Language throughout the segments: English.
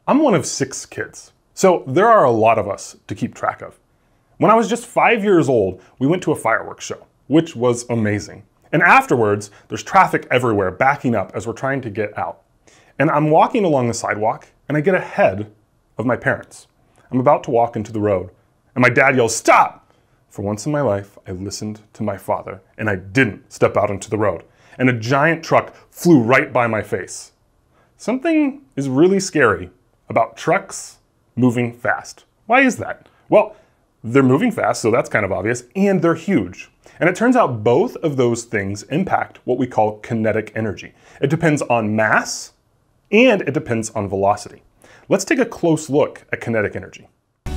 I'm one of 6 kids, so there are a lot of us to keep track of. When I was just 5 years old, we went to a fireworks show, which was amazing. And afterwards, there's traffic everywhere backing up as we're trying to get out. And I'm walking along the sidewalk, and I get ahead of my parents. I'm about to walk into the road, and my dad yells, "Stop!" For once in my life, I listened to my father, and I didn't step out into the road. And a giant truck flew right by my face. Something is really scary about trucks moving fast. Why is that? Well, they're moving fast, so that's kind of obvious, and they're huge. And it turns out both of those things impact what we call kinetic energy. It depends on mass, and it depends on velocity. Let's take a close look at kinetic energy.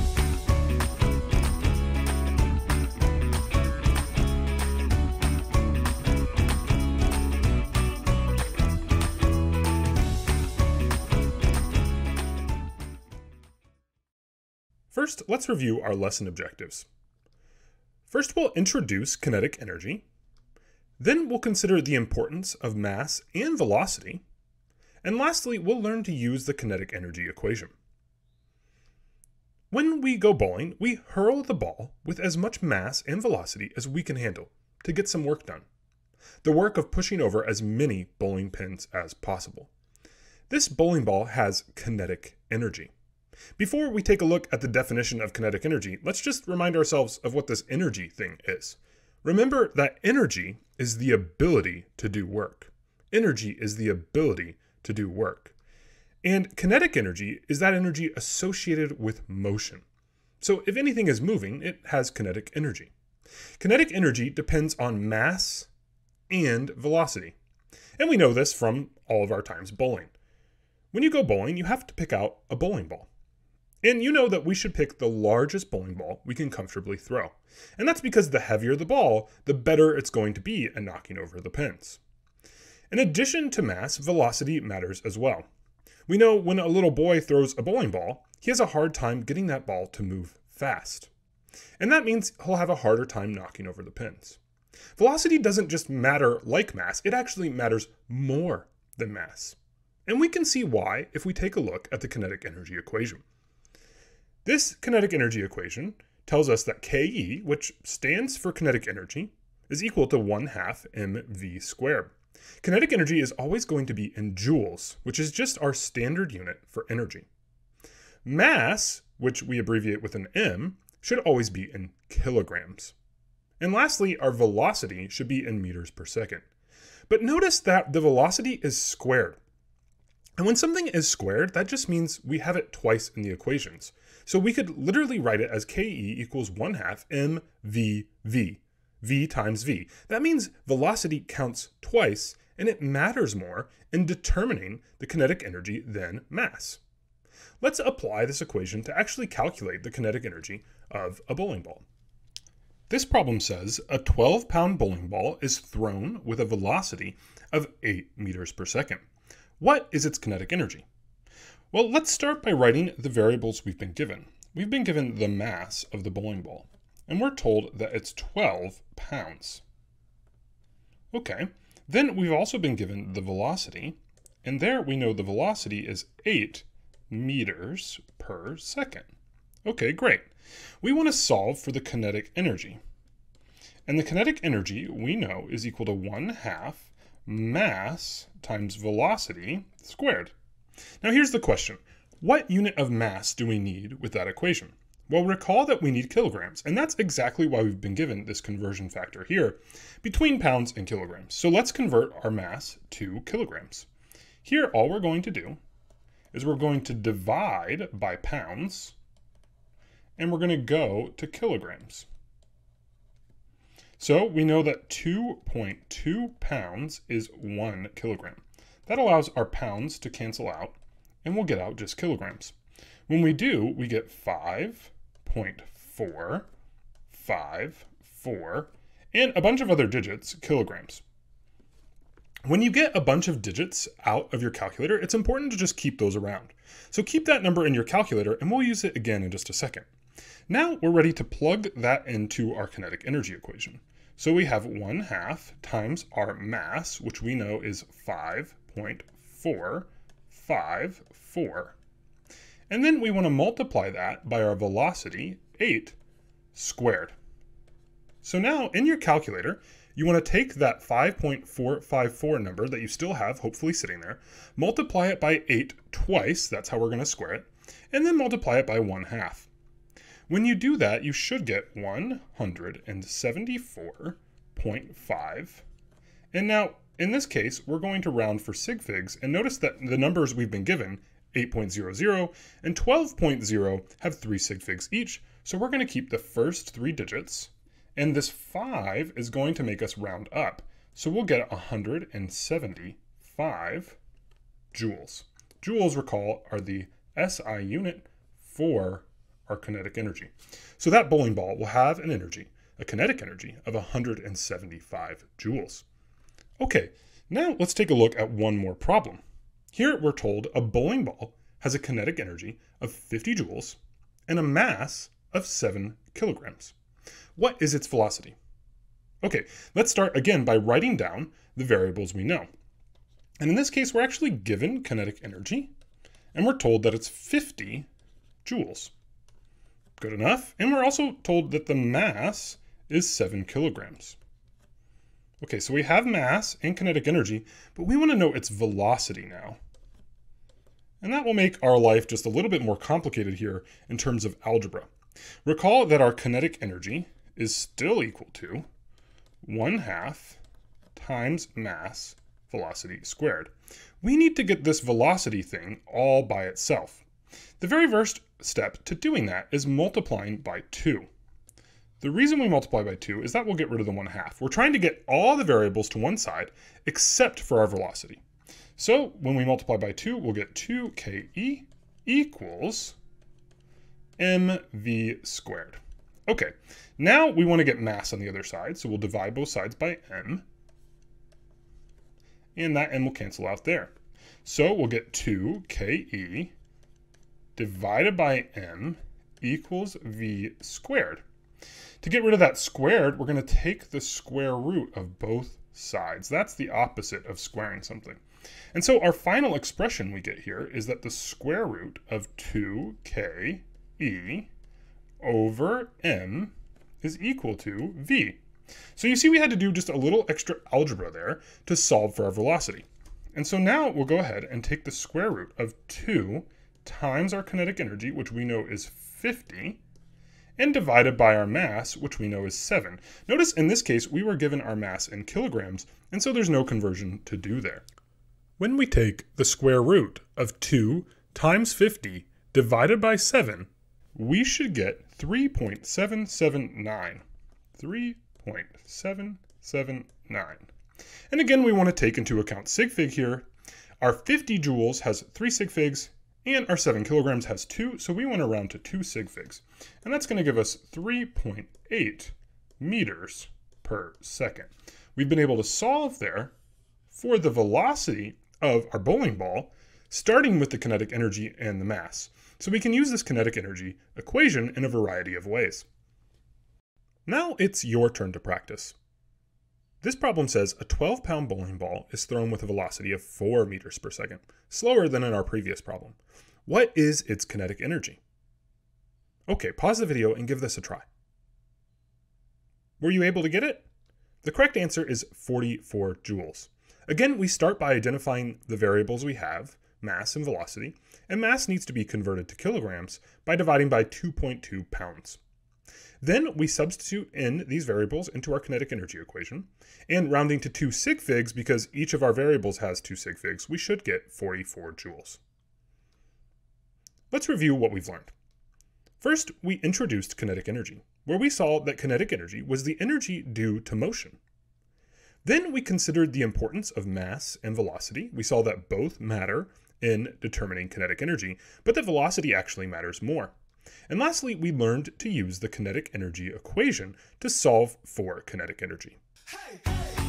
First, let's review our lesson objectives. First, we'll introduce kinetic energy. Then we'll consider the importance of mass and velocity. And lastly, we'll learn to use the kinetic energy equation. When we go bowling, we hurl the ball with as much mass and velocity as we can handle to get some work done. The work of pushing over as many bowling pins as possible. This bowling ball has kinetic energy. Before we take a look at the definition of kinetic energy, let's just remind ourselves of what this energy thing is. Remember that energy is the ability to do work. Energy is the ability to do work. And kinetic energy is that energy associated with motion. So if anything is moving, it has kinetic energy. Kinetic energy depends on mass and velocity. And we know this from all of our times bowling. When you go bowling, you have to pick out a bowling ball. And you know that we should pick the largest bowling ball we can comfortably throw. And that's because the heavier the ball, the better it's going to be at knocking over the pins. In addition to mass, velocity matters as well. We know when a little boy throws a bowling ball, he has a hard time getting that ball to move fast. And that means he'll have a harder time knocking over the pins. Velocity doesn't just matter like mass, it actually matters more than mass. And we can see why if we take a look at the kinetic energy equation. This kinetic energy equation tells us that Ke, which stands for kinetic energy, is equal to 1/2 mv squared. Kinetic energy is always going to be in joules, which is just our standard unit for energy. Mass, which we abbreviate with an m, should always be in kilograms. And lastly, our velocity should be in meters per second. But notice that the velocity is squared. And when something is squared, that just means we have it twice in the equations. So we could literally write it as Ke equals 1/2 mvv, v times v. That means velocity counts twice, and it matters more in determining the kinetic energy than mass. Let's apply this equation to actually calculate the kinetic energy of a bowling ball. This problem says a 12-pound bowling ball is thrown with a velocity of 8 meters per second. What is its kinetic energy? Well, let's start by writing the variables we've been given. We've been given the mass of the bowling ball, and we're told that it's 12 pounds. Okay, then we've also been given the velocity, and there we know the velocity is 8 meters per second. Okay, great. We want to solve for the kinetic energy. And the kinetic energy we know is equal to 1/2 mass times velocity squared. Now here's the question. What unit of mass do we need with that equation? Well, recall that we need kilograms, and that's exactly why we've been given this conversion factor here between pounds and kilograms. So let's convert our mass to kilograms. Here, all we're going to do is we're going to divide by pounds, and we're going to go to kilograms. So we know that 2.2 pounds is 1 kilogram. That allows our pounds to cancel out, and we'll get out just kilograms. When we do, we get 5.454 and a bunch of other digits, kilograms. When you get a bunch of digits out of your calculator, it's important to just keep those around. So keep that number in your calculator, and we'll use it again in just a second. Now we're ready to plug that into our kinetic energy equation. So we have 1/2 times our mass, which we know is 5.454. And then we want to multiply that by our velocity, 8 squared. So now in your calculator, you want to take that 5.454 number that you still have, hopefully sitting there, multiply it by 8 twice, that's how we're going to square it, and then multiply it by 1/2. When you do that, you should get 174.5. And now, in this case, we're going to round for sig figs, and notice that the numbers we've been given, 8.00 and 12.0, have 3 sig figs each, so we're going to keep the first 3 digits, and this 5 is going to make us round up. So we'll get 175 joules. Joules, recall, are the SI unit for our kinetic energy. So that bowling ball will have an energy, a kinetic energy, of 175 joules. Okay, now let's take a look at one more problem. Here we're told a bowling ball has a kinetic energy of 50 joules and a mass of 7 kilograms. What is its velocity? Okay, let's start again by writing down the variables we know. And in this case, we're actually given kinetic energy, and we're told that it's 50 joules. Good enough. And we're also told that the mass is 7 kilograms. Okay, so we have mass and kinetic energy, but we want to know its velocity now. And that will make our life just a little bit more complicated here in terms of algebra. Recall that our kinetic energy is still equal to 1/2 times mass velocity squared. We need to get this velocity thing all by itself. The very first step to doing that is multiplying by 2. The reason we multiply by 2 is that we'll get rid of the 1/2. We're trying to get all the variables to one side except for our velocity. So when we multiply by 2, we'll get 2ke equals mv squared. Okay, now we want to get mass on the other side, so we'll divide both sides by m, and that m will cancel out there. So we'll get 2ke divided by m equals v squared. To get rid of that squared, we're going to take the square root of both sides. That's the opposite of squaring something. And so our final expression we get here is that the square root of 2ke over m is equal to v. So you see we had to do just a little extra algebra there to solve for our velocity. And so now we'll go ahead and take the square root of 2 times our kinetic energy, which we know is 50, and divided by our mass, which we know is 7. Notice in this case, we were given our mass in kilograms, and so there's no conversion to do there. When we take the square root of 2 times 50 divided by 7, we should get 3.779. 3.779. And again, we want to take into account sig fig here. Our 50 joules has 3 sig figs, and our 7 kilograms has 2, so we want to round to 2 sig figs. And that's going to give us 3.8 meters per second. We've been able to solve there for the velocity of our bowling ball, starting with the kinetic energy and the mass. So we can use this kinetic energy equation in a variety of ways. Now it's your turn to practice. This problem says a 12-pound bowling ball is thrown with a velocity of 4 meters per second, slower than in our previous problem. What is its kinetic energy? Okay, pause the video and give this a try. Were you able to get it? The correct answer is 44 joules. Again, we start by identifying the variables we have, mass and velocity, and mass needs to be converted to kilograms by dividing by 2.2 pounds. Then we substitute in these variables into our kinetic energy equation, and rounding to 2 sig figs, because each of our variables has 2 sig figs, we should get 44 joules. Let's review what we've learned. First, we introduced kinetic energy, where we saw that kinetic energy was the energy due to motion. Then we considered the importance of mass and velocity. We saw that both matter in determining kinetic energy, but that velocity actually matters more. And lastly, we learned to use the kinetic energy equation to solve for kinetic energy. Hey, hey.